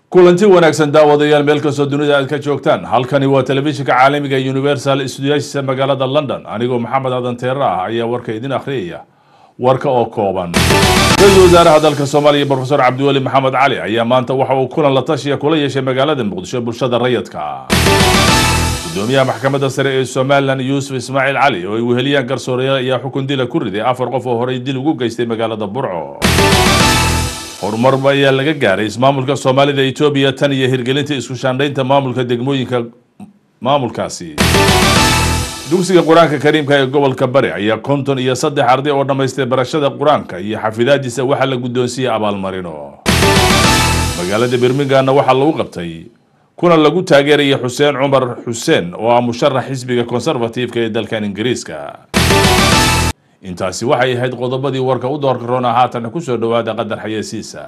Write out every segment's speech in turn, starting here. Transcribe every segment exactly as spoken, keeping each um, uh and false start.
kulanti wanaagsan daawadayaal meel kastoo dunida aad ka joogtaan halkani waa telefishinka caalamiga Universal Studios magaalada London anigoo Maxamed Aadan Teera ah ayaa warka idin akhriyaya warka oo kooban Ra'iisul Wasaaraha dalka Soomaaliya Professor Cabdiweli Maxamed Cali ayaa maanta waxa uu kulan la tashiya kula yeeshay magaalada Muqdisho bulshada rayidka Gudoomiyaha Maxkamadda Sare ee Soomaaliland Yuusuf Ismaaciil Cali oo ay weheliyaan garsooreyaal ayaa xukun dil ku riday afar qof oo horay dil ugu geystay magaalada Burco horumar ayaa laga gaaray ismaamulka Soomaalida Itoobiya tan iyo hirgelinta isku shaandhaynta maamulka degmooyinka maamulkaasi dugsiga Quraanka Kariimka ee gobolka Bari ayaa konton iyo saddex arday oo dhameystay barashada Quraanka iyo xafidaadiisa waxa la gudoonsiiyay abaalmarino magaalada Birmingham waxa lagu qabtay kuna lagu taageeray Xuseen Cumar Xuseen oo ah musharax xisbiga Conservative ee dalka Ingiriiska intaasi waxay ahayd qodobadii warka u doorka roona haatan ku soo dhawaada qadar xayeysiisa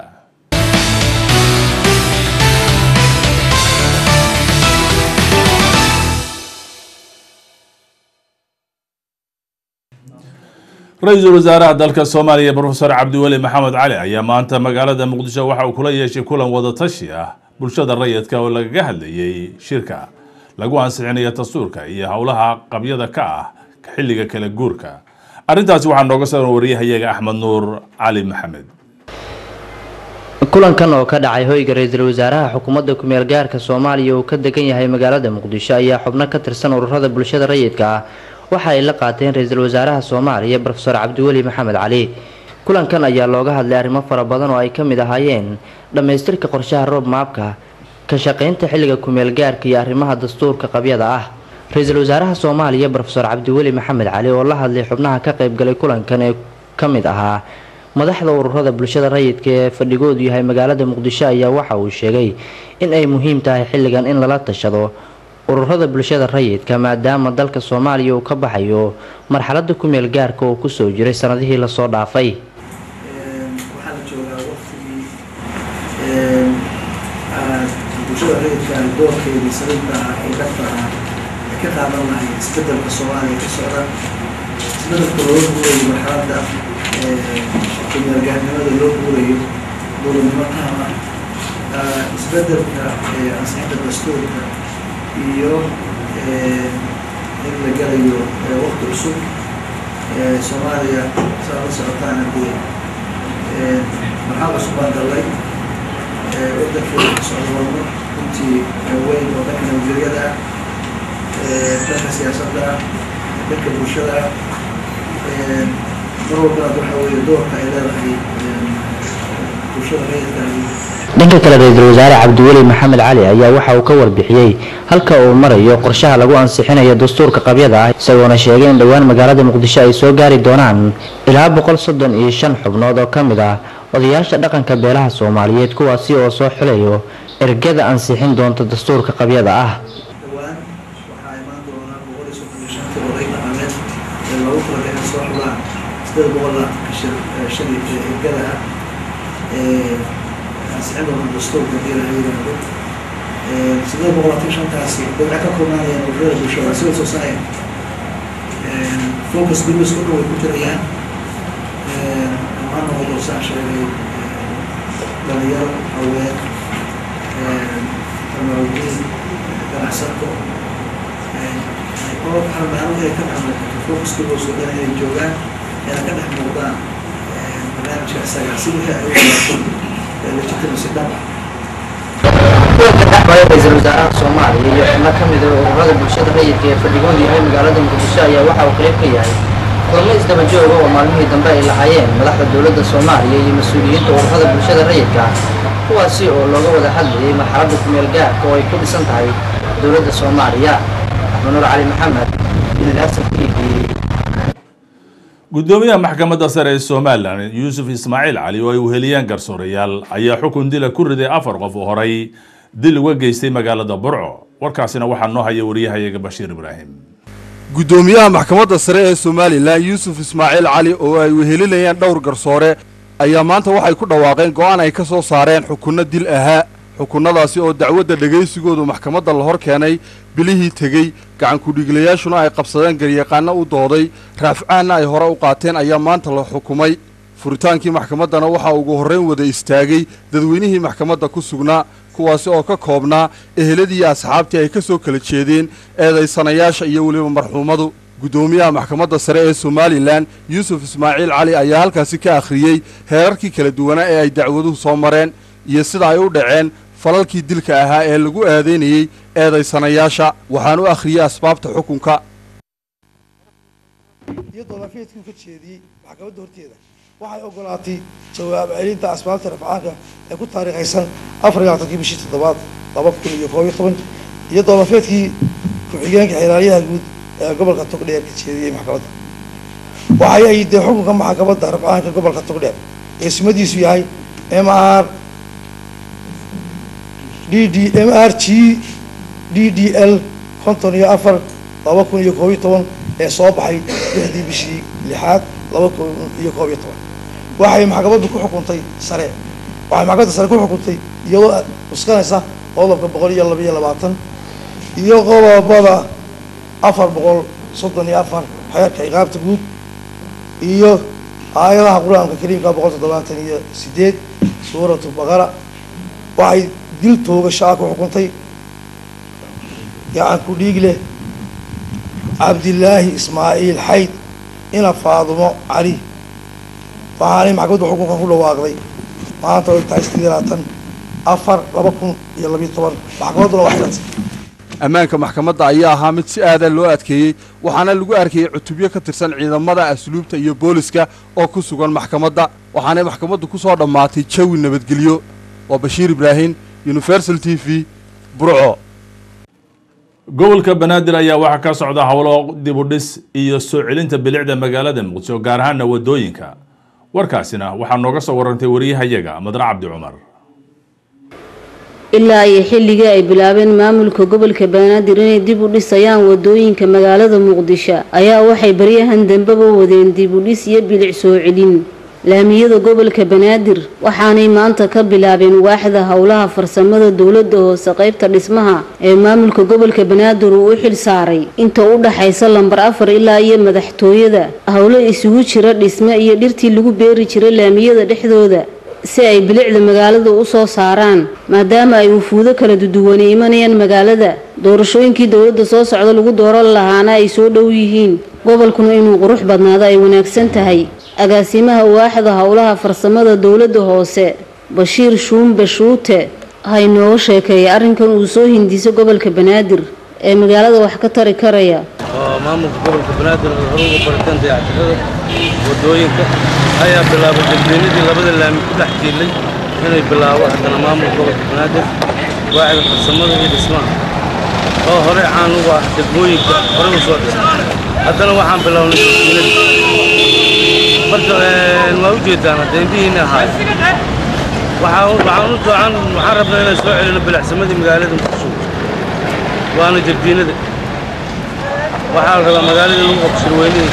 Ra'iisul Wasaaraha dalka Soomaaliya Professor Cabdiweli Maxamed Cali ayaa maanta magaalada Muqdisho waxa uu kula yeeshay kulan wada tashi ah bulshada rayidka oo laga hadlayay shirka lagu ansixinayo dastuurka iyo hawlaha qabyada ka ah xilliga kala guurka arintaasi waxaan nooga soo wariyahayaga Axmed Nuur Cali Maxamed kulankan oo ka dhacay hoyga ra'iisul wasaaraha xukuumadda ku meel gaarka Soomaaliya oo ka degan yahay magaalada Muqdisho ayaa xubno ka tirsan ururada bulshada rayidka ah waxa ay la qaateen ra'iisul wasaaraha Soomaaliya Professor Cabdiweli Maxamed Cali kulankan ayaa looga hadlay arrimo fara badan oo ay ka mid ahaayeen dhameystirka qorshaha roob maapka ka shaqeynta xilliga ku meel gaarka iyo arrimaha dastuurka qabyada ah ra'iisul wasaaraha Soomaaliya Professor Cabdiweli Maxamed Cali oo la hadlay xubnaha ka qayb galay kulankan ee kamid ahaa madaxda ururada bulshada rayidka ee fadhigoodu yahay magaalada Muqdisho ayaa waxa uu sheegay in ay muhiim tahay xilligan in lala tashado ururada bulshada rayidka maadaama dalka Soomaaliya uu ka baxayo marxaladda ku meel gaarka oo ku soo jiray sanadihii la soo dhaafay waxaa la joogaa waqtigii ee bulshada rayidka doorkeedii sababta ay ka tahay ka qaadan lahayd isbedelka Soomaaliya ka socda isbedelka loo guuray marxaladda ee ku meel gaarnimada loo guuray dowladnimada isbedelka ee ansixinta dastuurka iyo in la galayo waqti cusub Soomaaliya saa la socotaan hadii marxalad cusub baan galay waddanka Soomaaliya intii weyn oo dadka Nigeriada dadka siyaasadda dadka bulshada marwalba waxa weeye doorka ay leedahay bulshada rayidka dhanka kale ra'iisul wasaare Cabdiweli Maxamed Cali ayaa waxa uu ka warbixiyay halka uu marayo qorshaha lagu ansixinayo dastuurka qabyada ah isagoona sheegay in dhawaan magaalada Muqdisho ay soo gaari doonaan ilaa boqol soddon iyo shan xubnood oo kamid ah odayaasha dhaqanka beelaha Soomaaliyeed kuwaasi oo soo xilayo ergada ansixin doonta dastuurka qabyada ah dhawaan waxa ay maanta doonaan boqol iyo soddon iyo shan oday dhaqameed ee lagu talagalay in soo xulaan sidoo boqol shan ergada ah ee ansixinta dastuurka qabyada ah sidoo boqol shan taasi dadka ka koobanayaan ururada bulshada civil society focus groups oo way ku jirayaan maana oo soo sheegay dhalinyaro haween tamawdiin ganacsato oo xaramaha ay ka dhacaan focus groups oo ay joogaan ee ka dhex muuqdaan barnaamijka asaga si wixii ay u yeeshaan legitimacy dhaba ra'iisul wasaaraha Soomaaliya iyo xubno kamid ah ururada bulshada rayidka ee fadhigoodu yahay magaalada Muqdisho ayaa waxa uu qayb ka yahay kulamo isdaba joog oo maalmihii dambe ay lahaayeen madaxda dowladda Soomaaliya iyo mas'uuliyiinta ururada bulshada rayidka kuwaasi oo looga wada hadlayay marxaladda ku meel gaarka oo ay ku dhisan tahay dowladda Soomaaliya Axmed Nuur Cali Maxamed Universal T V Gudoomiyaha Maxkamadda Sare ee Soomaaliland Yuusuf Ismaaciil Cali oo ay weheliyaan garsooreyaal ayaa xukun dil ku riday afar qof oo horay dil uga geystay magaalada Burco warkaasina waxa noo hayay wariyahayaga Bashiir Ibraahim Gudoomiyaha Maxkamadda Sare ee Soomaaliland Yuusuf Ismaaciil Cali oo ay wehelinayaan dhowr garsoore ayaa maanta waxay ku dhawaaqeen go'aan ay ka soo saareen xukunno dil ahaa xukunnadaasi oo dacwadda dhageysigoodu maxkamadda la hor keenay bilihii tegey gacan ku dhiglayaashuna ay qabsadeen garyaqaano u dooday raafcaanna ay hore u qaateen ayaa maanta la xukumay furitaankii maxkamaddana waxaa ugu horrayn wada istaagay dadweynihii maxkamadda ku sugnaa kuwaasi oo ka koobnaa eheladii iyo asxaabtii ay ka soo kala jeedeen eedaysanayaasha iyo weliba marxuumadu guddoomiyaha maxkamadda sare ee somalilan yuusuf ismaaciil cali ayaa halkaasi ka akhriyey heerarkii kala duwanaa ee ay dacwaduhu soo mareen iyo sida ay u dhaceen falalkii dilka ahaa ee lagu aadaynayey eedaysanayaasha waxaan u akhriyey asbaabta xukunka iyadoo lafiidku ka jeediyey maxkamadda horteeda waxay ogolaatay jawaab celinta asbaabta rafcaanka ee ku taariikhaysan afar iyo labaatankii bishii toddobaad laba kun iyo koob iyo toban iyadoo lafeedkii ku-xigeenka xilaalyaha guud ee gobolka togdheer ka jeediyey maxkamadda waxay ayidee xukunka maxkamadda rafcaanka gobolka togdheer ee sumadiisu yahay m r d d m r g d d l konton iyo afar laba kun iyo koob iyo toban ee soo baxay lixdii bishii lixaad laba kun iyo koob iyo toban waxay maxkamaddu ku xukuntay sare waxay maxkamadda sare ku xukuntay iyadoo uskanaysa qodobka boqol iyo laba iyo labaatan iyo qodobada afar boqol soddon iyo afar xeerka ciqaabta guud iyo aayadaha qur-aanka kariimka boqol toddobaatan iyo sideed suuratu baqara waxay dil toogashaa ku xukuntay gacan ku dhiig leh cabdilaahi ismaaciil xayd ina faadumo cali waxaanay maxkamadda xukunka ku dhawaaqday maanta ay tahay sidii labaatan afar laba kun iyo labiyo toban maxkamadduna waa xidhantay ammaanka maxkamadda ayaa ahaa mid si aada loo adkeeyey waxaana lagu arkayey cutubyo ka tirsan ciidamada asluubta iyo booliska oo ku sugan maxkamadda waxaanay maxkamaddu ku soo dhammaatay jawi nabadgelyo waa bashiir ibraahim universal t v burco gobolka banaadir ayaa waxaa ka socda howlo dib u dhis iyo soo celinta bilicda magaalada muqdisho gaar ahaana wadooyinka warkaasina waxaa nooga soo warantay wariyahayaga madra cabdi cumar ilaa ay xilligii ay bilaabeen maamulka gobolka banaadir inay dib u dhisayaan wadooyinka magaalada muqdisho ayaa waxay baryahan dambeba wadeen dib u dhis iyo bilic soo celin laamiyada gobolka banaadir waxaanay maanta ka bilaabeen waaxda howlaha farsamada dowladda hoose qaybta dhismaha ee maamulka gobolka banaadir uu u xil saaray inta u dhaxaysa lambar afar ilaa iyo madaxtooyada howlo isugu jira dhisme iyo dhirtii lagu beeri jiray laamiyada dhexdooda si ay bilicda magaalada u soo saaraan maadaama ay wufuudo kala duduwanay imanayaan magaalada doorashooyinkii dowladda soo socda lagu dooran lahaana ay soo dhow yihiin gobolkuna inuu qurux badnaado ay wanaagsan tahay agaasimaha waaxda howlaha farsamada dowladda hoose bashiir shuumbe shuute hay nooga sheekeeyay arrinkan uu soo hindisay gobolka banaadir ee magaalada wax ka tari karaya maamulka gobolka banaadir oo hore uga barteen dayactirada wadooyinka ayaa bilaabay dadweynadii labada laami ku dhex jiilay inay bilaabo haddana maamulka gobolka banaadir waaxda farsamada iyo dhismaha oo hore caan uga ah degmooyinka hore u soo dhisay haddana waxaan bilownay dadweynadii marka waa ujeedaan deembihiina ahaay waxaan u doocan waxaan rabnaa inaan soo celino bilacsamadii magaalada muqdisho waana jardiinada waxaa la rabaa magaalada lagu qabto shirweynihii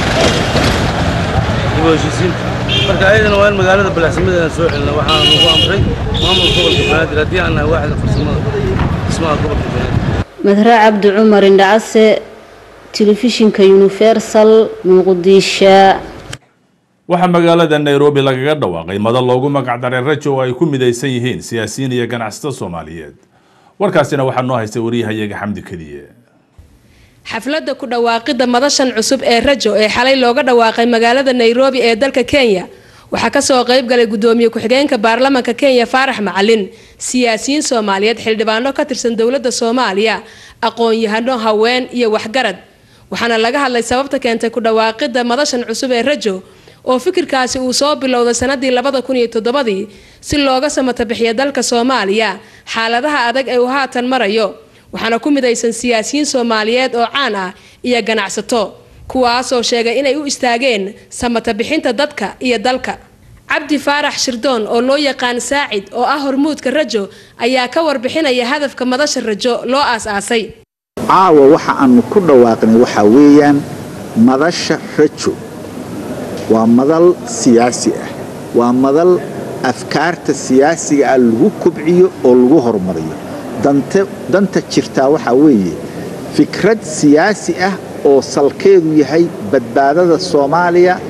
dib u heshiisiinta marka ayadana waa in magaalada bilacsamadii soo celino waxaan ugu amray maamulka gobolka banaadir haddii aan nahay waaxda farsamada dhismaha gobolka banaadir madra cabdi cumar indhacase telefishinka universal muqdisho waxaa magaalada nairobi lagaga dhawaaqay madal loogu magac daray rajo oo ay ku midaysan yihiin siyaasiyiin iyo ganacsato soomaaliyeed warkaasina waxaa noo haystay wariyahayaga xamdi kadiye xafladda ku dhawaaqidda madashan cusub ee rajo ee xalay looga dhawaaqay magaalada nairobi ee dalka kenya waxaa kasoo qayb galay gudoomiye ku-xigeenka baarlamaanka kenya faarax macalin siyaasiyiin soomaaliyeed xildhibaano ka tirsan dowladda soomaaliya aqoon-yahano haween iyo waxgarad waxaana laga hadlay sababta keentay ku dhawaaqidda madashan cusub ee rajo oo fikirkaasi uu soo bilowday sanadii labada kun iyo toddobadii si looga samata bixiyo dalka soomaaliya xaaladaha adag ee uu haatan marayo waxaana ku midaysan siyaasiyiin soomaaliyeed oo caan ah iyo ganacsato kuwaasoo sheegay inay u istaageen samata bixinta dadka iyo dalka cabdi faarax shirdoon oo loo yaqaan saacid oo ah hormuudka rajo ayaa ka warbixinaya hadafka madasha rajo loo aas-aasay caawa waxa aanu ku dhawaaqnay waxaa weeyaan madasha rajo waa madal siyaasi ah waa madal afkaarta siyaasiga ah lagu kobciyo oo lagu horumariyo danta danta jirtaa waxaa weeye fikrad siyaasi ah oo salkeedu yahay badbaadada soomaaliya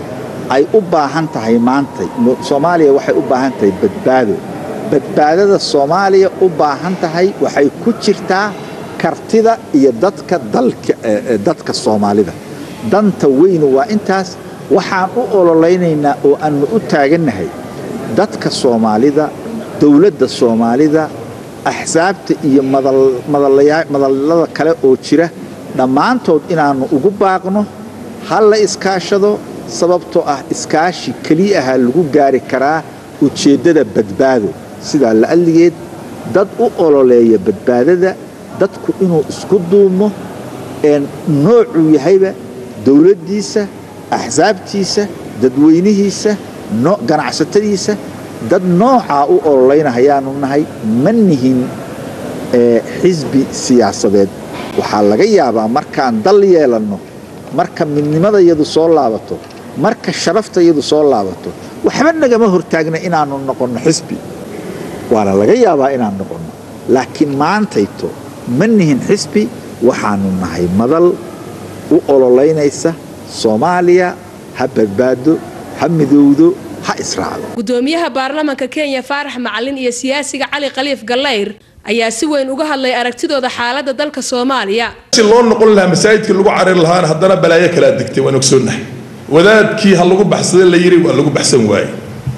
ay u baahan tahay maanta Soomaaliya waxay u baahan tahay badbaado badbaadada Soomaaliya u baahan tahay waxay ku jirtaa kartida iyo dadka dalka dadka Soomaalida danta weyn waa intaas waxaan u ololeynaynaa oo aan u taaganahay dadka Soomaalida dawladda Soomaalida axsaabta iyo madallada kale oo jira dhammaantood inaanu ugu baaqno hal la iskaashado sababtoo ah iskaashi kaliya ah lagu gaari karaa ujeedada badbaado sida la aligeed dad u ololeeya badbaadada dadku inuu isku duumo een noocu yahayba dawladdiisa axsaabtiisa dadweynihiisa no ganacsatadiisa dad nooca u ololeynayaan nahay manihin ee xisbi siyaasadeed waxa laga yaabaa markaan dal yeelano marka midnimada iyadu soo laabato marka sharafta iyadu soo laabato waxba nagama hortaagna inaanu noqono xisbi waana laga yaabaa inaan noqono laakiin maantayto manihin xisbi waxaanu nahay madal u ololeynaysa Soomaaliya ha badbaado ha midowdo ha israacdo gudoomiyaha baarlamaanka Kenya Faarax Macalin iyo siyaasiga Cali Khaliif Gallayr ayaa si weyn uga hadlay aragtidooda xaaladda dalka Soomaaliya si loo noqon lahaa masaajidka lagu carir lahaan haddana balaayo kala digtay waan ogsoonahay wadaadkii hal lagu baxsaday la yiri waa lagu baxsan waayay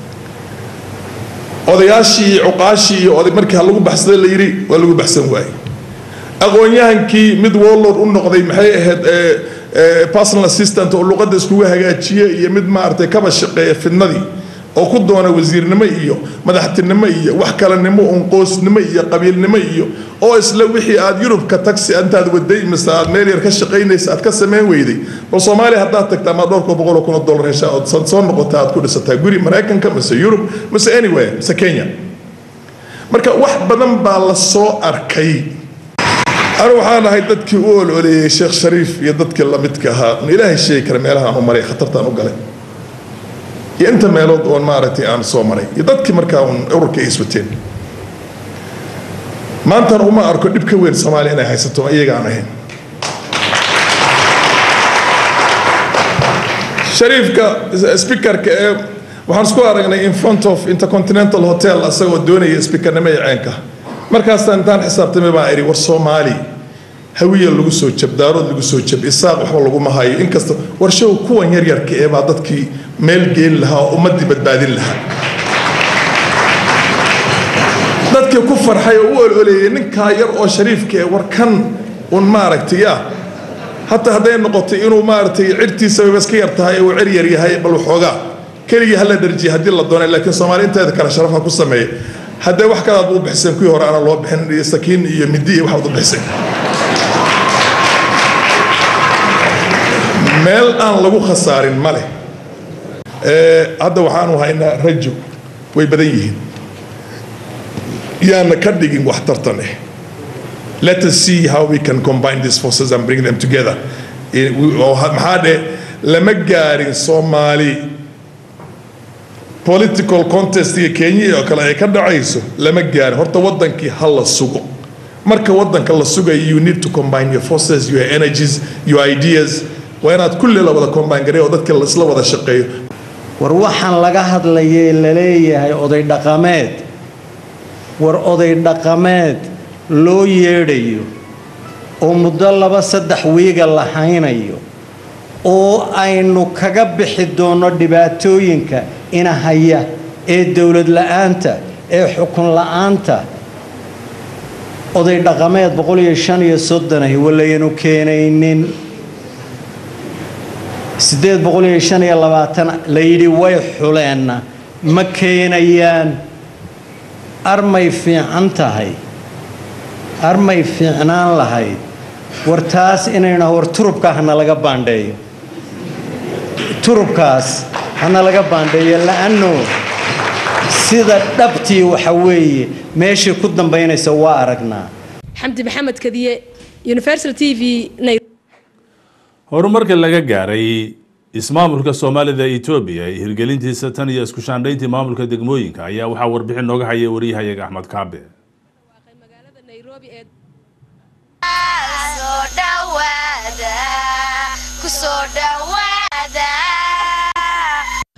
odayaashii cuqaashii iyo oday markii hal lagu baxsaday la yiri waa lagu baxsan waayay aqoonyahankii mid warlord u noqday maxay ahayd personal assistant oo luqadda isku hagaajiyay iyo mid maartay kaba shaqeeya fidnadii oo ku doona wasiirnimo iyo madaxtinimo iyo wax kale nimo oo qoysnimo iyo qabiilnimo iyo oo isla wixii aad Yurub ka taxi antaad waday misaad meel yar ka shaqeynaysa aad ka sameyn weyday bal Soomaaliya hadda tagtaa ma dhowr boqol oo kun oo dollar hesha oo soo noqota aad ku dhisataa guri Mareykanka mise Yurub mise anywhere mise Kenya marka wax badan baa la soo arkay أنا وحنا هاي دتك أول ولي شيخ شريف يدتك الله متكها إلهي الشيء كرم إلها هم مري خطرت أنا وقاله أنت مالود أول مارتي أنا صو مري يدتك مركون أورك إسوتين ما أنت روما أركض بكوين سمالي أنا هاي ستو أيه جانا هين شريف كا سبيكر ك وحنسكو أرجعنا in front of Intercontinental Hotel أسوي الدنيا سبيكر نمي عينك markaas intaan xisaabtamay baa iri war Soomaali hawiye lagu soo jabdaarod lagu soo jab isaaq wax lagu mahayo inkasta warshow kuwan yar yar ka ee baa dadkii meel geel lahaa ummadii badbaadin lahaa dadkii ku farxay oo ololay ninka yar oo shariifka ee warkan un maaragtay hatta haday noqotay inuu maaragtay cirtiisa way iska yar tahay oo cir yar yahay bal waxooga kaliya hal darji hadii la doono laakiin Soomaali inteeda kala sharafa ku sameeyay هذا واحد كذا أبو بحسن كي هو أنا الله بحن سكين يمدي واحد أبو بحسن مال أنا لو خسار ماله هذا وحانو هاينا رجو ويبديه يا نكدين واحترتني let us see how we can combine these forces and bring them together هذا لما جاري Somali political contest ee Kenya oo kale ay ka dhacayso lama gaar horta wadankii hal la sugo marka wadanka la sugayo you need to combine your forces your energies your ideas waa inaad kulli la wada combine gareeyo dadka la isla wada shaqeeyo war waxaan laga hadlayay la leeyahay oday dhaqameed war oday dhaqameed loo yeedhayo oo muddo laba saddex wiiga la haynayo oo aynu kaga bixi doono dhibaatooyinka ina haya ee dawlad la'aanta ee xukun la'aanta oday dhaqameed boqol iyo shan iyo soddon ah walaynu keenaynin sideed boqol iyo shan iyo labaatan la yidhi way xuleena ma keenayaan armay fiican tahay armay fiicnaan lahayd war taas inayna war turubka hana laga baandheeyo turubkaas hana laga baandheeyo la'aanno sida dhabtii waxa weeye meeshii ku dambeynaysa waa aragnaa xamdi maxamed kadiye Universal T V horumarka laga gaaray ismaamulka Soomaalida ee Itoobiya ee hirgelintiisa tan iyo isku shaandhayntii maamulka degmooyinka ayaa waxa warbixin nooga hayay wariyahayaga Axmed Kaabe magaalada Nairobi ee soo dhawaada ku soo dhawaada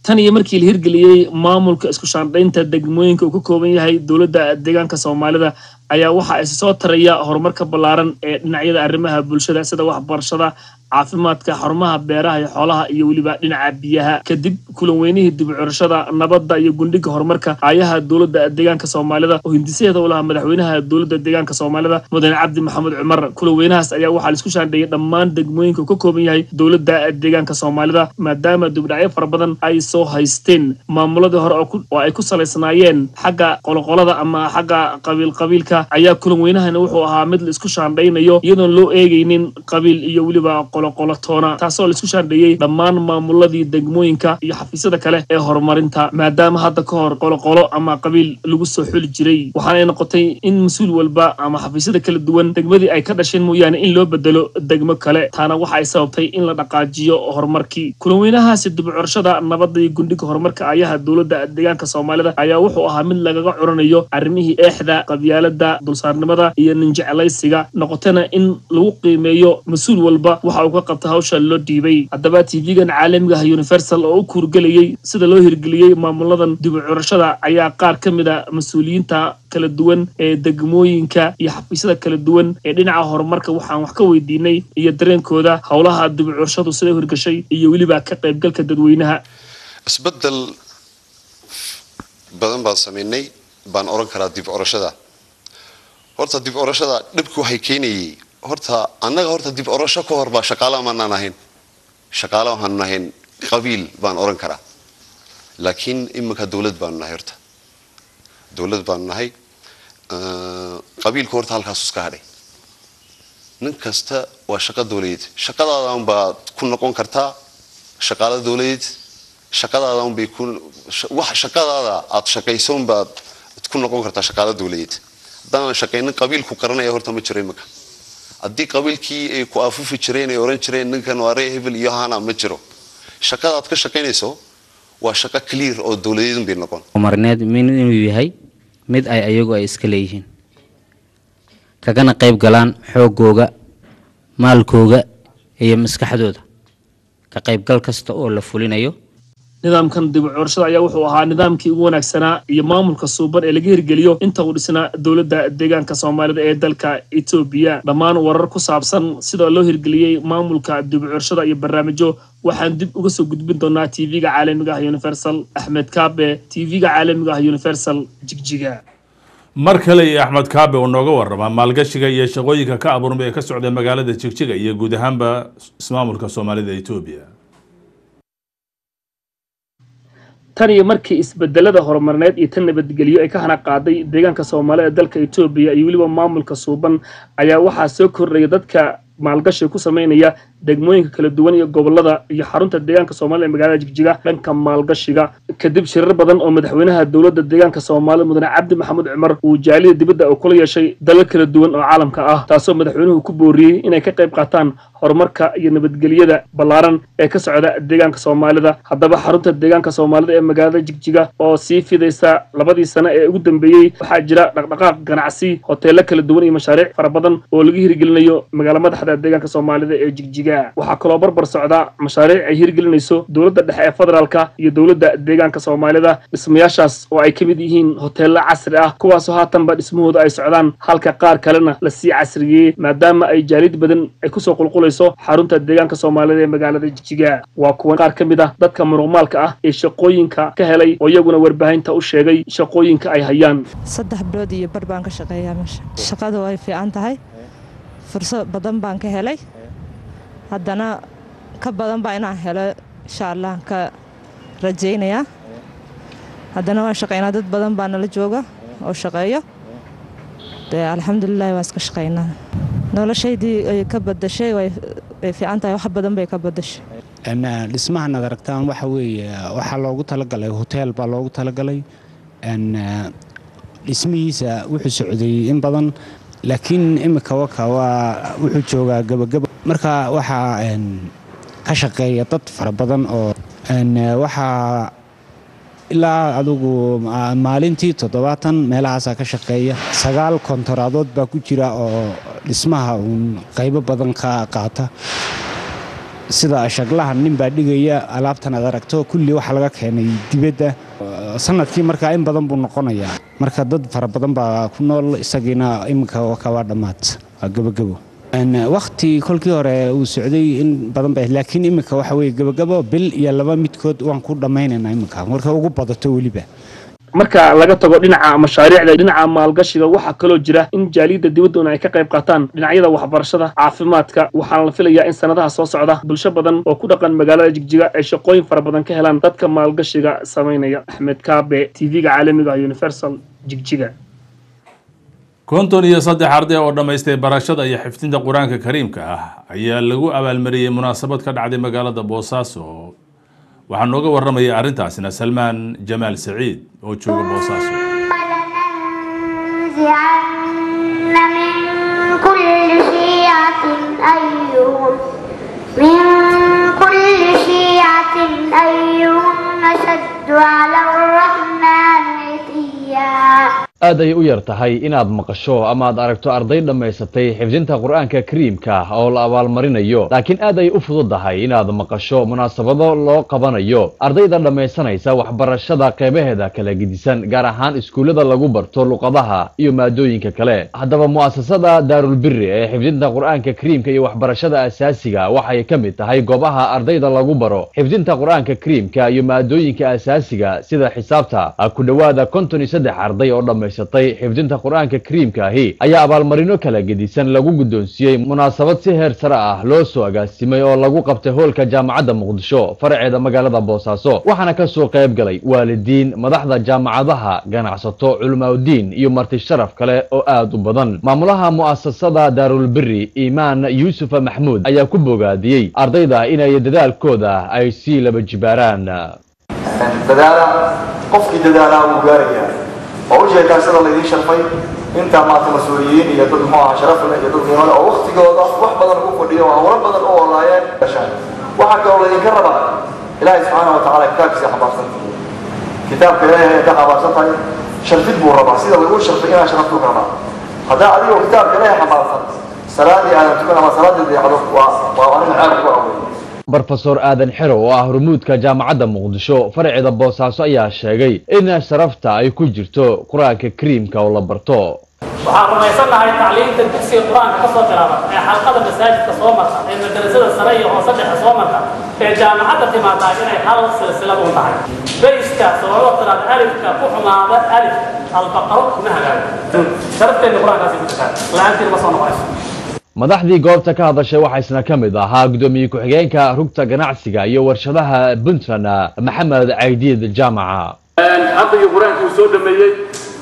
tan iyo markii la hirgeliyay maamulka isku shaandhaynta degmooyinka uu ka kooban yahay dowladda deegaanka Soomaalida ayaa waxa ay soo taraya horumarka ballaaran ee dhinacyada arrimaha bulshada sida waxbarashada caafimaadka xarumaha beeraha iyo xoolaha iyo waliba dhinaca biyaha kadib kulan weynihii dib u curashada nabadda iyo gundhiga horumarka ayaha dowladda deegaanka Soomaalida oo hindiseeda u lahaa madaxweynaha dowladda deegaanka Soomaalida mudane Cabdi Maxamed Cumar kulan weynahaas ayaa waxa la isku shaandheeyay dhammaan degmooyinka ka kooban yahay dowladda deegaanka Soomaalida maadaama dib u dhacyo fara badan ay soo haysteen maamuladii hore oo ay ku saleysnaayeen xagga qolqolada ama xagga qabiil qabiilka ayaa kulan weynahana wuxuu ahaa mid la isku shaandhaynayo iyadoo loo eegaynin qabiil iyo waliba qolqolatoona taasoo la isku shaandheeyay dhammaan maamuladii degmooyinka iyo xafiisyada kale ee horumarinta maadaama hadda ka hor qolqolo ama qabiil lagu soo xuli jiray waxaana noqotay in mas'uul walba ama xafiisyada kala duwan degmadii ay ka dhasheen mooyaane in loo bedelo degmo kale taana waxa ay sababtay in la dhaqaajiyo horumarkii kulan weynahaasi dib u curashada nabadda iyo gundhiga horumarka ayaha dowladda deegaanka Soomaalida ayaa wuxuu ahaa mid lagaga curanayo arrimihii eexda qabyaalada dulsaarnimada iyo ninjeclaysiga noqotana in lagu qiimeeyo mas'uul walba waxa uu ka qabta hawsha loo dhiibay haddaba T V-gan caalamiga ah Universal oo u kurgalayay sida loo hirgeliyay maamuladan dib u curashada ayaa qaar ka mid ah mas'uuliyiinta kala duwan ee degmooyinka iyo xafiisyada kala duwan ee dhinaca horumarka waxaan wax ka weydiinay iyo dareenkooda hawlaha dib u curashadu sida hirgashay iyo waliba ka qaybgalka dadweynaha isbedel badan baan sameynay baan oran karaa dib u curashada horta dib u curashada dhibku waxay keenayay horta annaga horta dib u curasho ka hor baa shaqaale ma naanahayn shaqaale waxaan nahayn qabiil baan oran karaa laakiin imika dawlad baan nahay horta dawlad baan nahay qabiilku horta halkaas iska hadhay nin kasta waa shaqo dawladeed shaqadaada un baad ku noqon kartaa shaqaale dawladeed shaqadaada un bay ku wax shaqadaada aad shaqayso un baad ku noqon kartaa shaqaale dawladeed haddaan shaqaynin qabiilku qaranaya horta ma jiro imika haddii qabiilkii ay ku afuufi jireen ay oran jireen ninkan waa ree hebel iyo hana ma jiro shaqada aad ka shaqaynayso waa shaqo clear oo dawladeed bay noqon horumarneed inuu yahay mid ay ayagu ay iska leeyihiin kagana qayb galaan xoogooga maalkooga iyo maskaxdooda ka qaybgal kasta oo la fulinayo nidaamkan dib u curashada ayaa wuxuu ahaa nidaamkii ugu wanaagsanaa iyo maamulka suuban ee laga hirgeliyo inta uu dhisnaa dowladda deegaanka Soomaalida ee dalka Itoobiya dhammaan warar ku saabsan sida loo hirgeliyay maamulka dib u curashada iyo barnaamijyo waxaan dib uga soo gudbin doonaa T V-ga caalamiga ah Universal Ahmed Kaabe T V-ga caalamiga ah Universal Jigjiga mar kale iyo Ahmed Kaabe oo nooga warrama maalgashiga iyo shaqooyinka ka abuurmay ee ka socda magaalada Jigjiga iyo guud ahaanba ismaamulka Soomaalida ee Itoobiya tan iyo markii isbedelada horumarneed iyo tan nabadgelyo ay ka hana qaaday deegaanka Soomaalida ee dalka Itoobiya iyo waliba maamulka suuban ayaa waxa soo kordhay dadka maalgashi ku sameynaya degmooyinka kala duwan iyo gobolada iyo xarunta deegaanka Soomaalida ee magaalada Jigjiga dhanka maalgashiga kadib shirar badan oo madaxweynaha dowladda deegaanka Soomaalida mudane Cabdi Maxamed Cumar uu jaaliyada dibadda oo kula yeeshay dalal kala duwan oo caalamka ah taasoo madaxweynuhu ku booriyay inay ka qayb qaataan horumarka iyo nabadgelyada ballaaran ee ka socda deegaanka Soomaalida haddaba xarunta deegaanka Soomaalida ee magaalada Jigjiga oo sii fidaysa labadii sano ee ugu dambeeyay waxaa jira dhaqdhaqaaq ganacsi hoteelo kala duwan iyo mashaariic fara badan oo laga hirgelinayo magaalada madaxda deegaanka Soomaalida ee Jigjiga waxa kale oo barbar socda mashaariic ay hirgelinayso dowladda dhexe ee federaalka iyo dowladda deegaanka Soomaalida dhismayaashaas oo ay kamid yihiin hoteelo casri ah kuwaas oo haatan ba dhismahooda ay socdaan halka qaar kalena la sii casriyay maadaama ay jaalid badan ay ku soo qulqulayso xarunta deegaanka Soomaalida ee magaalada Jigjiga waa kuwan qaar kamid ah dadka muruqmaalka ah ee shaqooyinka ka helay oo iyaguna warbaahinta u sheegay shaqooyinka ay hayaan saddex bilood iyo bar baan ka shaqeeyaa meesha shaqadu way fiican tahay fursad badan baan ka helay haddana ka badan baa inaan helo insha Allah ka rajaynaya haddana waan shaqeynaa dad badan baa nala jooga oo shaqeeyo dee alxamdulillaah waan iska shaqeynaa noloshaydii ay ka badashay way fiican tahay wax badan bay ka badashay ana dhismaha nadaragtaan waxa weeye waxa loogu talagalay hotel baa loogu talagalay an dhismihiisa wuxuu socday in badan laakiin imika waka waa wuxuu joogaa gabagaba marka waxa ka shaqeeya dad fara badan oo waxa ilaa adigu maalintii toddobaatan meelahaas ka shaqeeya sagaal kontaraadood baa ku jira oo dhismaha uu qaybo badan ka qaata sida shaqlaha nin baa dhigaya alaabtan aad aragto kulli waxa laga keenay dibadda sanadkii markaa in badan buu noqonayaa marka dad fara badan baa ku nool isagiina iminka waa dhammaad gabagabo waqti kolkii hore uu socday in badan baa laakiin iminka waxa weeye gabagabo bil iyo laba midkood waan ku dhammaynaynaa iminka marka ugu badato weliba marka laga tago dhinaca mashaariicda dhinaca maalgashiga waxa kale oo jira in jaaliyada dibadda ay ka qayb qaataan dhinacyada waxbarashada caafimaadka waxaan la filayaa in sanadaha soo socda bulsho badan oo ku dhaqan magaalada Jigjiga ay shaqooyin fara badan ka helaan dadka maalgashiga sameynaya Axmed Kaabe T V-ga caalamiga Universal Jigjiga konton iyo saddex arday oo dhamaystay barashada iyo xifdinta quraanka kariimka ah ayaa lagu abaalmariyay munaasabad ka dhacday magaalada Boosaaso waxaan nooga warramaya arrintaasina Salmaan Jamaal Saciid oo jooga Boosaaso aad ay u yar tahay inaad maqasho ama aad aragto arday dhamaysatay xifdinta quraanka kariimka oo la abaalmarinayo laakiin aad ay u fududahay inaad maqasho munaasabado loo qabanayo ardayda dhamaysanaysa waxbarashada qeybaheeda kala gedisan gaar ahaan iskuulada lagu barto luqadaha iyo maadooyinka kale haddaba mu'asasada Daarul Birri ee xifdinta quraanka kariimka iyo waxbarashada asaasiga waxay ka mid tahay goobaha ardayda lagu baro xifdinta quraanka kariimka iyo maadooyinka asaasiga sida xisaabta ku dhawaada konton iyo saddex arday oo dhamaysatay xifdinta quraanka kariimka ahi ayaa abaalmarino kala gedisan lagu guddoonsiiyay munaasabad si heer sare ah loo soo agaasimay oo lagu qabtay hoolka jaamacadda Muqdisho faraceeda magaalada Boosaaso waxaana ka soo qayb galay waalidiin madaxda jaamacadaha ganacsato culumadiin iyo marti sharaf kale oo aad u badan maamulaha mu'asasada Daarul Birri Iimaan Yuusuf Maxmuud ayaa ku bogaadiyay ardayda inay dadaalkooda ay si laba jibaaraan dadaala qofkii dadaala uu gaarayaa oo jeedka sida la idin sharfay inta ma mas'uuliyiin iyo dad ma sharaf leh iyo dad qiimo leh oo waqtigooda wax badan ugu fadhiyo oo hawlo badan oo walaayeen waxa kale oo idin ka rabaa ilaahay subhanahu wa ta'ala kitaabkiisa xabaarsan kitaabka ilaahay ka xabaarsan tahay sharfid buu rabaa sida lagu sharfay inaa sharaftu rabaa hada adiga kitaabka ilaahay xabaarsan salaadii aan tukana ama salaadii dhacdo waa waa arin caadi ku ah Professor Aadan Xero oo ah hormuudka jaamacadda Muqdisho faraceeda Boosaaso ayaa sheegay in sharafta ay ku jirto quraanka kariimka oo la barto waxaan rumaysanahay tacliinta dugsiga quraanka ka soo bilaaba ee xalqada masaajidka soo marta ee madrasada sare iyo hoosadexa soo marta ee jaamacadda timaada inay hal silsilad u tahay bayska sababta alifka ku xumaada alif al-baqara ma hagaago sharafteeda quraankaasi ku jirta laantii ma soo noqonayso madaxdii goobta ka hadashay waxa isna kamid ahaa gudoomiye ku-xigeenka rugta ganacsiga iyo warshadaha Puntland Maxamed Caydiid Jaamaca ardayga quraanka uu soo dhameeyay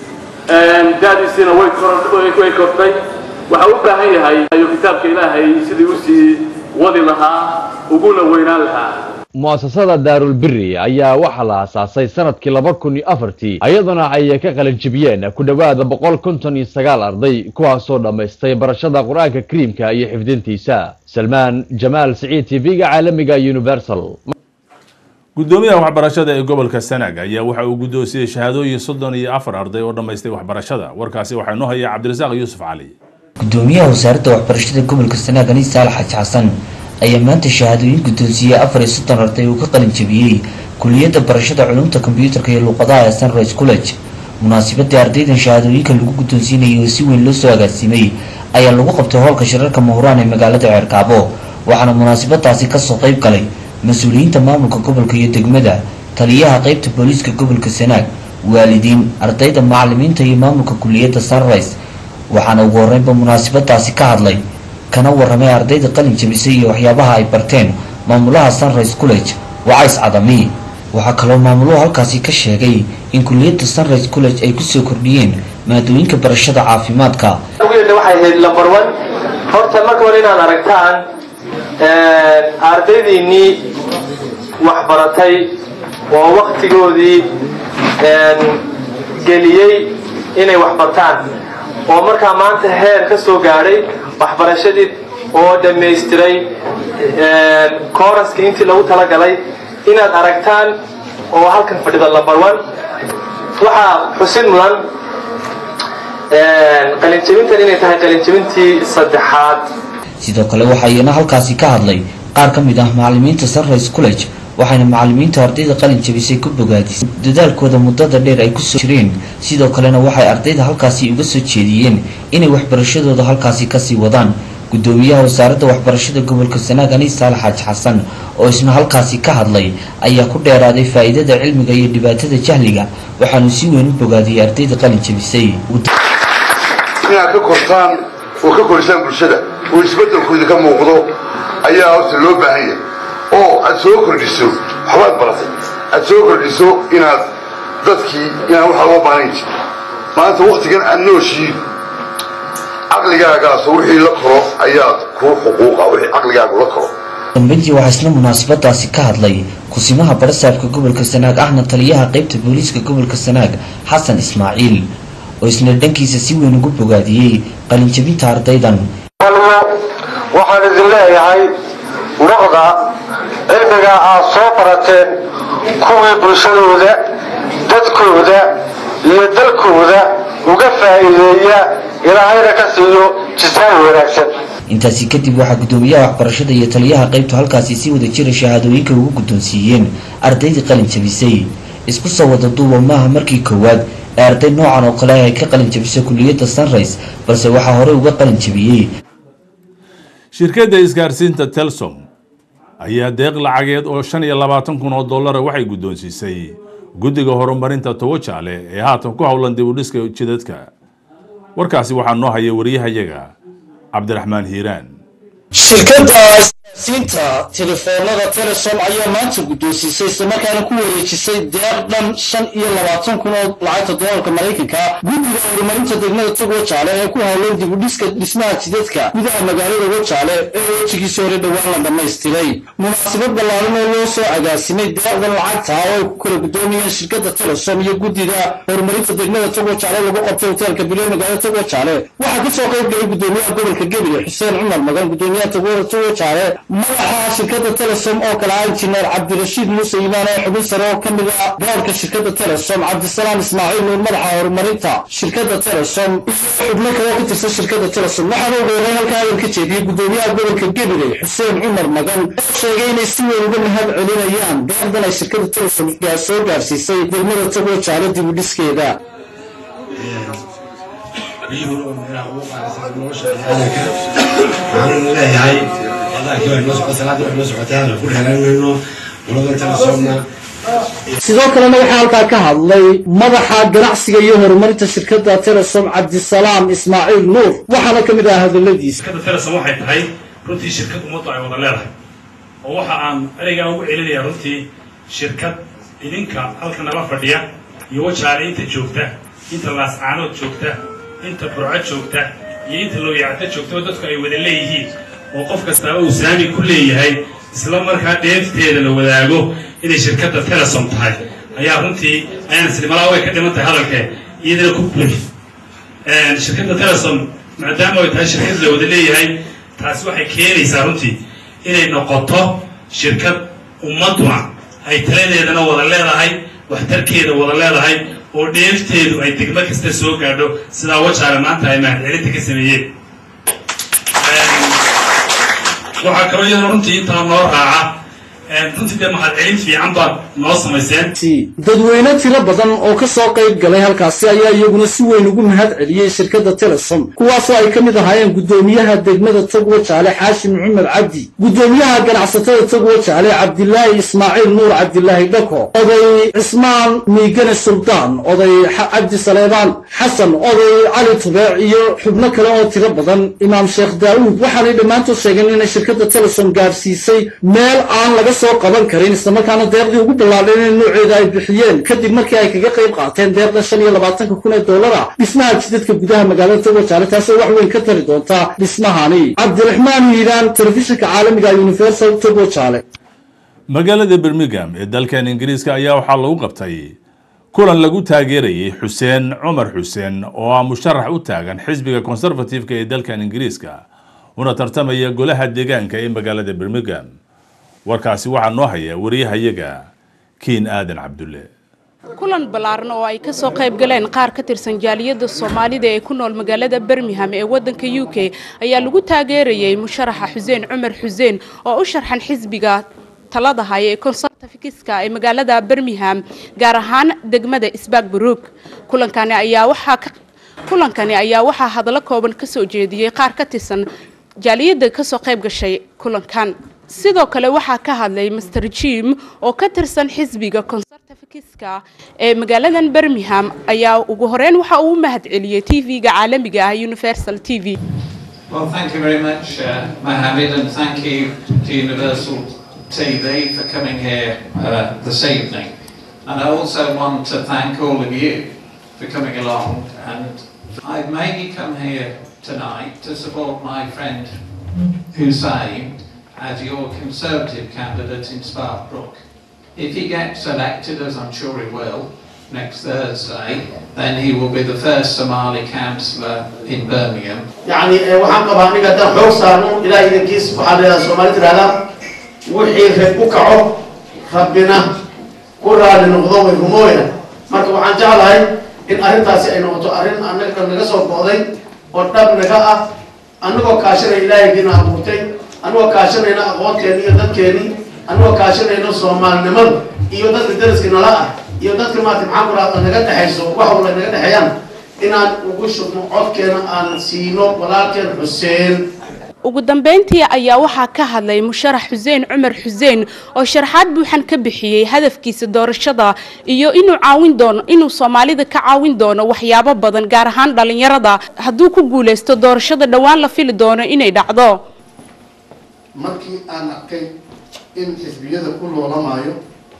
daadiisina way way kortay waxa uu baahan yahay ayo kitaabka Ilaahay sidii uu si wadi lahaa uguna weynaan lahaa mu'asasada Daarul Birri ayaa waxa la aasaasay sanadkii laba kun iyo afar ayaduna ay ka qalin jabiyeen ku dhawaad boqol konton iyo sagaal arday kuwaas oo dhamaystay barashada quraanka kariimka iyo xifdintiisa Salmaan Jamaal Saciid T V-ga caalamiga Universal gudoomiyaha waxbarashada ee gobolka Sanaag ayaa waxa uu guddoonsiyay shahaadooyin soddon iyo afar arday oo dhamaystay waxbarashada warkaasi waxa noo haya Cabdirasaaq Yuusuf Cali gudoomiyaha wasaaradda waxbarashada gobolka Sanaag Anis Saalax Xasan ayaa maanta shahaadooyin guddoonsiiyay afar iyo soddon arday oo ka qalin jabiyay kulliyadda barashada culuumta kombiyuutarka iyo luqadaha ee Sunrise College munaasabadda ardaydan shahaadooyinka lagu guddoonsiinayo si weyn loo soo agaasimay ayaa lagu qabtay hoolka shirarka Muhuraan ee magaalada Ceerkaabo waxaana munaasabadaasi ka soo qayb galay mas'uuliyiinta maamulka gobolka iyo degmada taliyaha qaybta booliska gobolka Sanaag waalidiin ardayda macallimiinta iyo maamulka kulliyadda Sunrise waxaana ugu horreynba munaasabadaasi ka hadlay kana warramay ardayda qalin jabisay iyo waxyaabaha ay barteen maamulaha Sunrise College Wacays Cadami waxa kaloo maamuluhu halkaasi ka sheegay in kulliyadda Sunrise College ay ku soo kordhiyeen maadooyinka barashada caafimaadka ugu waxay ahayd lambar one horta marka hore inaad aragtaan ardaydiinii wax baratay oo waqtigoodii geliyey inay wax bartaan oo markaa maanta heer ka soo gaadhay waxbarashadii oo dhammaystiray kooraskii intii lagu talagalay inaad aragtaan oo halkan fadhida lambar one waxaa xusid mudan qalinjabintan inay tahay qalinjabintii saddexaad sidoo kale waxa iyana halkaasi ka hadlay qaar ka mid ah macallimiinta Sunrise College waxayna macallimiinta ardayda qalin jabisay ku bogaadisay dadaalkooda muddada dheer ay ku soo jireen sidoo kalena waxay ardayda halkaasi uga soo jeediyeen inay waxbarashadooda halkaasi ka sii wadaan gudoomiyaha wasaaradda waxbarashada gobolka Sanaag Aniis Saalax Xaaji Xasan oo isna halkaasi ka hadlay ayaa ku dheeraaday faa'iidada cilmiga iyo dhibaatada jahliga waxaanu si weyn u bogaadiyay ardayda qalin jabisay inaad ka kortaan oo ka korisaan bulshada oo isbeddelkooda ka muuqdo ayaa horta loo baahan yahay oo aad soo kordhiso waxbaad baratay aad soo kordhiso inaad dadkii inaan waxa loo baahnayn maanta waqtigan aad nooshiin caqligaagaas wixii la koro ayaad ku xuquuqa wixii caqligaagu la koro dambeyntii waxaa isna munaasabadaasi ka hadlay kusimaha barasaabka gobolka Sanaag ahna taliyaha qaybta booliiska gobolka Sanaag Xasan Ismaaciil oo isna dhankiisa si weyn ugu bogaadiyay qalin jabinta ardaydan waxaan idin leeyahay noqda cilmiga aad soo barateen kuwii bulshadooda dadkooda iyo dalkooda uga faa'iideeya ilaahayna ka siiyo jisaan wanaagsan intaasi kadib waxaa gudoomiyaha waxbarashada iyo taliyaha qaybta halkaasi si wada jira shahaadooyinka ugu guddoonsiiyeen ardaydii qalin jabisay isku soo wada duuba maaha markii koowaad ee arday noocan oo kale ay ka qalin jabisay kulliyadda Sunrise balse waxaa hore uga qalin jabiyey shirkadda isgaarsiinta Telsom ayaa deeq lacageed oo shan iyo labaatan kun oo dollar waxay guddoonsiisay guddiga horumarinta Tawajale ee haatan ku howlan dib u dhiska jidadka warkaasi waxaa noo hayay wariyahayaga Cabdiraxmaan Hiiraan shirkadda isgaarsiinta telefoonada Telsom ayaa maanta guddoonsiisay isla markaana ku wareejisay deeq dhan shan iyo labaatan kun oo lacagta doolarka Mareykanka guddiga horumarinta degmada Tawajale ee ku howlan dib u dhiska dhismaha jidadka gudaha magaalada Tawajale ee wajigiisa hore dhawaan la dhammaystiray munaasabad ballaaran oo loo soo agaasimay deeqdan lacagta oo ay ku kala guddoomiyeen shirkadda Telsom iyo guddiga horumarinta degmada Tawajale lagu qabtay hoteelka Bilaa magaalada Tawajale waxaa ka soo qayb galay gudoomiyaha gobolka Gabriel Xuseen Cumar Magan gudoomiyaha Tawajale madaxa shirkadda Telsom oo kala ah injineer Cabdirashiid Muuse Imaan oo xubin sare oo ka mid ah boorka shirkadda Telsom Cabdisalaam Ismaaciil oo madaxa horumarinta shirkadda Telsom xubno kale oo ka tirsan shirkadda Telsom waxaa loo weeray halkaa ay ka jeediyay gudoomiyaha gobolka Gabriel Xuseen Cumar Magan oo sheegay inay si weyn uga mahad celinayaan deeqdan ay shirkadda Telsom soo gaarsiisay degmada Tawajale dib u dhiskeeda waxaan leeyahay wadaadkii waa inoo socota salaadii waa inoo socotaa ku xeelanayno noloda Telesomna sidoo kalena waxaa halkaa ka hadlay madaxa ganacsiga iyo horumarinta shirkadda Telsom Cabdisalaam Ismaaciil Nuur waxaana ka mid ah hadaladiisa shirkadda Telsom waxay tahay runtii shirkad ummadda ay wada leedahay oo waxa aan ereyga ugu celinayaa runtii shirkad idinka halka nala fadhiya iyo Wajaale inta joogta inta Laascaanood joogta inta Burco joogta iyo inta loo yaacta joogto dadku ay wada leeyihiin oo qof kasta uu saami ku leeyahay isla markaa dheefteeda la wadaago inay shirkadda Telsom tahay ayaa runtii ayaan silmalaa way ka dhiman tahay hadalka iyadana ku buux een shirkadda Telsom maadaama ay tahay shirkad la wada leeyahay taas waxay keenaysaa runtii inay noqoto shirkad ummaduna ay taladeedana wada leedahay waxtarkeeda wada leedahay oo dheefteedu ay degmo kasta soo gaadho sidaa Wajaale maanta ay mahadcelinta ka sameeyeen waxaa kaloo iyadana runtii intaa noo raaca runtii dee mahadcelin fiican baad noo samayseen dadweyne tiro badan oo ka soo qayb galay halkaasi ayaa iyaguna si weyn ugu mahad celiyey shirkadda Telsom kuwaasoo ay ka mid ahaayeen gudoomiyaha degmada Tawajale Xaashim Cumar Cabdi gudoomiyaha ganacsatada Tawajale Cabdilaahi Ismaaciil Nuur Cabdilaahi Dhako oday Cismaan Miigane Suldaan oday Cabdi Saleebaan Xasan oday Cali Tubeec iyo xubno kale oo tiro badan Imaam Sheekh Daawud waxaanay dhammaantood sheegeen in shirkadda Telsom gaarsiisay meel aan laga soo qaban karin isla markaana deeqdii ugu ballaaran ee nooceeda ay bixiyeen kadib markii ay kaga qayb qaateen deeqda shan iyo labaatan kun oo dollar dhismaha jidadka gudaha magaalada Tawajale taasoo wax weyn ka tari doonta dhismahani Cabdiraxmaan Hiiraan telefishinka caalamiga Universal Tawajale magaalada Birmingham ee dalkan Ingiriiska ayaa waxaa lagu qabtay kulan lagu taageerayay Xuseen Cumar Xuseen oo ah musharax u taagan xisbiga Conservative ee dalkan Ingiriiska una tartamaya golaha deegaanka ee magaalada Birmingham warkaasi waxaa noo haya wariyahayaga Kiin Aadan Cabdulle kulan ballaaran oo ay ka soo qayb galeen qaar ka tirsan jaaliyadda Soomaalida ee ku nool magaalada Birmingham ee waddanka U K ayaa lagu taageerayay musharaxa Xuseen Cumar Xuseen oo u sharxan xisbiga talada haya ee Conservative-ka ee magaalada Birmingham gaar ahaan degmada Sparkbrook. kulankani ayaa waxa ka kulankani ayaa waxa hadallo kooban ka soo jeediyay qaar ka tirsan jaaliyadda ka soo qayb gashay kulankan. sidoo kale waxa ka hadlay Mister Jim oo ka tirsan xisbiga Conservative-ka ee magaalada Birmingham ayaa ugu horeen waxa uu mahad celiyay T V-ga caalamiga ah Universal T V. Well, thank you very much, uh, Mohammed, and thank you to Universal T V for coming here uh, this evening. And I also want to thank all of you for coming along. And I've mainly come here tonight to support my friend Hussein as your Conservative candidate in Sparkbrook. If he gets elected, as I'm sure he will, next Thursday, then he will be the first Somali councillor in Birmingham. يعني waxaan qabaa aniga dad xoog saarno ilaahay idinkiis waxaa leedahay Soomaali tiraahdaa wixii reeb u kaco rabbina ku raali noqdo way rumooyna marka waxaan jeclahay in arrintaasi ay noqoto arrin anaga naga soo go'day oo dhab naga ah anagoo kaashanay ilaahaygiina abuurtay anagoo kaashanayna aqoonteena iyo dadkeeni anagoo kaashanayna Soomaalinimada iyo dadka dariska nala ah iyo dadka maanta maxaan ku raadsan naga dhaxayso wax wala naga dhaxayaan inaan ugu shubno codkeena aan siino walaalkeen Xuseen. ugu dambeyntii ayaa waxa ka hadlay musharax Xuseen Cumar Xuseen oo sharaxaad buuxan ka bixiyay hadafkiisa doorashada iyo inuu caawin doono inuu Soomaalida ka caawin doono waxyaabo badan gaar ahaan dhalinyarada hadduu ku guuleysto doorashada dhawaan la fili doono inay dhacdo. markii aan arkay in xisbiyada ku loolamaayo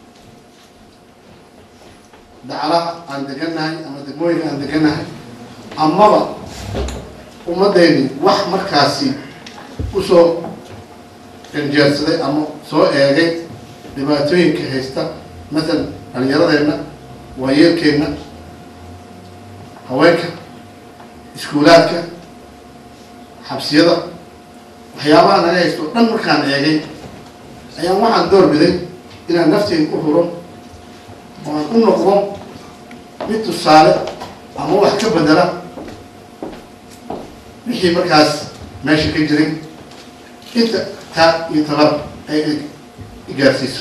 dacalaha aan deganahay ama degmooyinka aan deganahay amaba ummadayni wax markaasi usoo ganjeersaday ama soo eegay dhibaatooyinka haysta مثلا dhalinyaradeena waayeelkeena haweenka iskuulaadka xabsiyada waxyaabaha naga haysto dhan markaan eegay ayaan waxaan door biday inaan naftayda u huro oo aan u noqdo mid tusaale ama wax ka bedela wixii markaas meesha ka jiray inta taa iyo tabar ay gaarsiiso.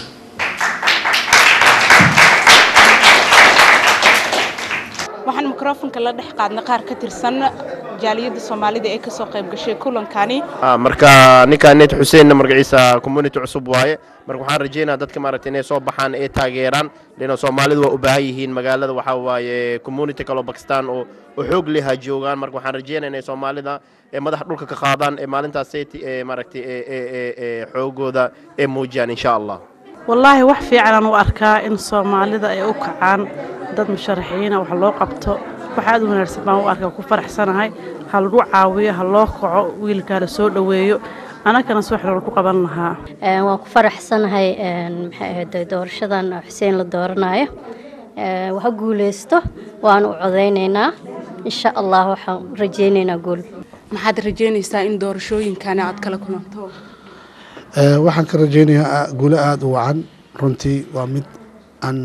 waxaan mikrofoonka la dhex qaadnay qaar ka tirsan jaaliyadda Soomaalida ee ka soo qayb gashay kulankani ah marka ninka net Xuseen marciisa community cusub waaye marka waxaan rajeynayaa dadka maaragtay inay soo baxaan ee taageeraan leena Soomaalidu waa u baahan yihiin magaalada waxa waaye community kale Pakistan oo xoog leh joogaan marka waxaan rajeynayaa inay Soomaalida ee madax dhulka ka qaadaan ee maalintaas ee maaragtay ee xoogooda ee muujiyaan insha Allah. والله wax fiican oo arkaa in Soomaalida ay u kacaan dad musharaxiin wax loo qabto waxa aad u wanaagsan baan u arkaa ku faraxsanahay hal lagu caawiyo hal loo kaco wiilka la soo dhaweeyo anagana soo xiriir ku qaban lahaa ee waan ku faraxsanahay ee maxay ahayd doorashadan Xuseen la dooranayo ee waxa guuleysto waan u codeynaynaa insha Allah waxaan rajeynaynaa guul. maxaad rajeynaysaa in doorashooyinkan aad kala kulanto ee waxaan ka rajeynayaa guul aad u wacan runtii waa mid aan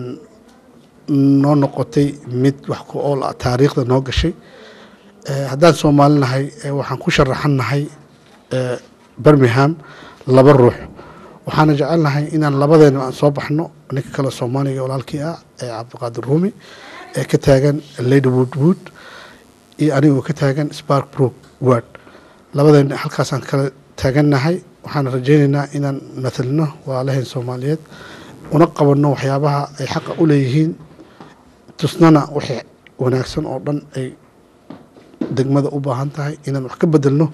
noo noqotay mid wax ku ool ah taariikhda noo gashay ee haddaan Soomaalinahay waxaan ku sharaxanahay ee Birmingham laba ruux waxaan jecelnahay inaan labadeena aan soo baxno ninka kale Soomaaliga walaalkii ah ee Cabdiqaadir Ruumi ee ka taagan Ladywood Wood iyo anigu ka taagan Sparkbrook Ward labadeena halkaas aan kala taaganahay waxaan rajeynaynaa inaan mathalno walaalaheena Soomaaliyeed una qabanno waxyaabaha ay xaq u leeyihiin tusnana wixii wanaagsan oo dhan ay degmada u baahan tahay inaan wax ka bedelno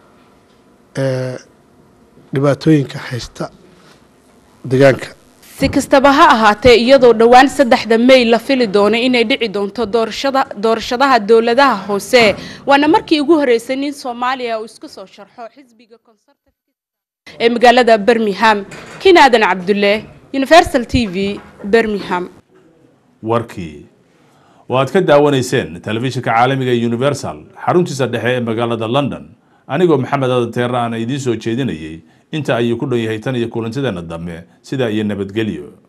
ee dhibaatooyinka haysta deegaanka. si kastaba ha ahaatee iyadoo dhawaan saddexda May la fili doono inay dhici doonto doorashada doorashadaha dawladaha hoose waana markii ugu horeysay in Soomaaliya uu isku soo sharxo xisbiga Conservative ee magaalada Birmingham. Kinaadan Cabdulle, Universal T V, Birmingham. warkii waad ka daawanayseen telefishinka caalamiga ee Universal xaruntiisa dhexe ee magaalada London anigoo Maxamed Aadan Teera aan idiin soo jeedinayay inta ay ku dhow yahay tan iyo kulantideena dambe sida iyo nabadgelyo.